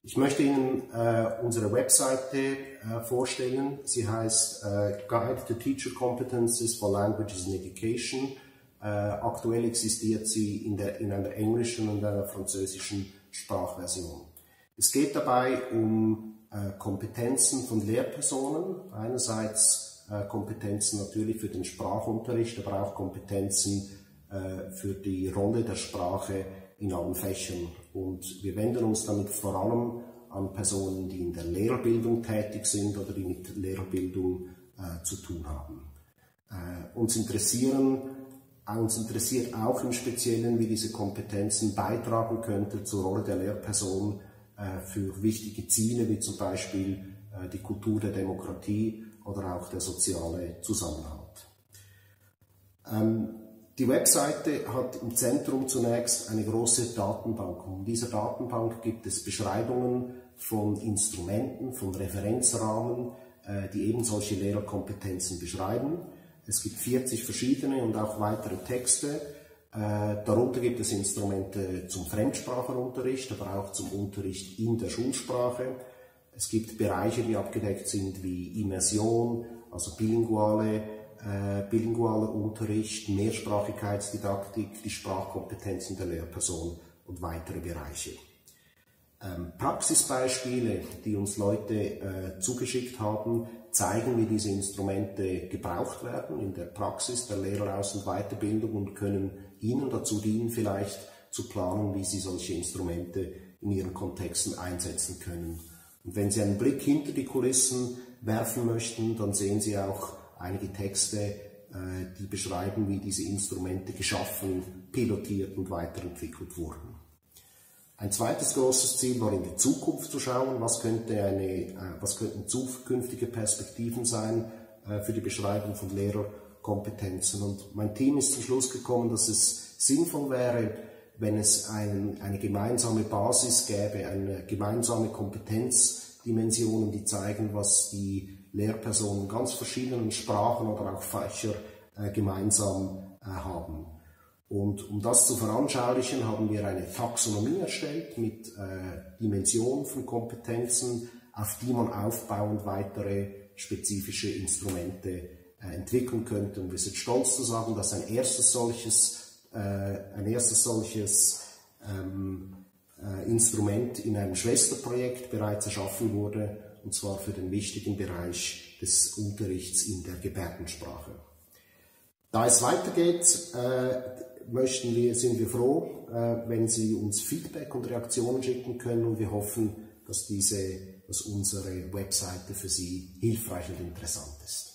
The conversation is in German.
Ich möchte Ihnen unsere Webseite vorstellen. Sie heißt Guide to Teacher Competencies for Languages in Education. Aktuell existiert sie in einer englischen und einer französischen Sprachversion. Es geht dabei um Kompetenzen von Lehrpersonen. Einerseits Kompetenzen natürlich für den Sprachunterricht, aber auch Kompetenzen für die Rolle der Sprache in allen Fächern. Und wir wenden uns damit vor allem an Personen, die in der Lehrerbildung tätig sind oder die mit Lehrerbildung zu tun haben. Uns interessiert auch im Speziellen, wie diese Kompetenzen beitragen könnten zur Rolle der Lehrperson für wichtige Ziele, wie zum Beispiel die Kultur der Demokratie oder auch der soziale Zusammenhalt. Die Webseite hat im Zentrum zunächst eine große Datenbank. In dieser Datenbank gibt es Beschreibungen von Instrumenten, von Referenzrahmen, die eben solche Lehrerkompetenzen beschreiben. Es gibt 40 verschiedene und auch weitere Texte. Darunter gibt es Instrumente zum Fremdsprachenunterricht, aber auch zum Unterricht in der Schulsprache. Es gibt Bereiche, die abgedeckt sind wie Immersion, also bilingualer Unterricht, Mehrsprachigkeitsdidaktik, die Sprachkompetenzen der Lehrperson und weitere Bereiche. Praxisbeispiele, die uns Leute zugeschickt haben, zeigen, wie diese Instrumente gebraucht werden in der Praxis der Lehreraus- und Weiterbildung und können Ihnen dazu dienen, vielleicht zu planen, wie Sie solche Instrumente in Ihren Kontexten einsetzen können. Und wenn Sie einen Blick hinter die Kulissen werfen möchten, dann sehen Sie auch einige Texte, die beschreiben, wie diese Instrumente geschaffen, pilotiert und weiterentwickelt wurden. Ein zweites großes Ziel war, in die Zukunft zu schauen, was könnten zukünftige Perspektiven sein für die Beschreibung von Lehrerkompetenzen. Und mein Team ist zum Schluss gekommen, dass es sinnvoll wäre, wenn es eine gemeinsame Basis gäbe, eine gemeinsame Kompetenzdimensionen, die zeigen, was die Lehrpersonen in ganz verschiedenen Sprachen oder auch Fächer gemeinsam haben. Und um das zu veranschaulichen, haben wir eine Taxonomie erstellt mit Dimensionen von Kompetenzen, auf die man aufbauend weitere spezifische Instrumente entwickeln könnte. Und wir sind stolz zu sagen, dass ein erstes solches Instrument in einem Schwesterprojekt bereits erschaffen wurde, und zwar für den wichtigen Bereich des Unterrichts in der Gebärdensprache. Da es weitergeht, sind wir froh, wenn Sie uns Feedback und Reaktionen schicken können, und wir hoffen, dass unsere Webseite für Sie hilfreich und interessant ist.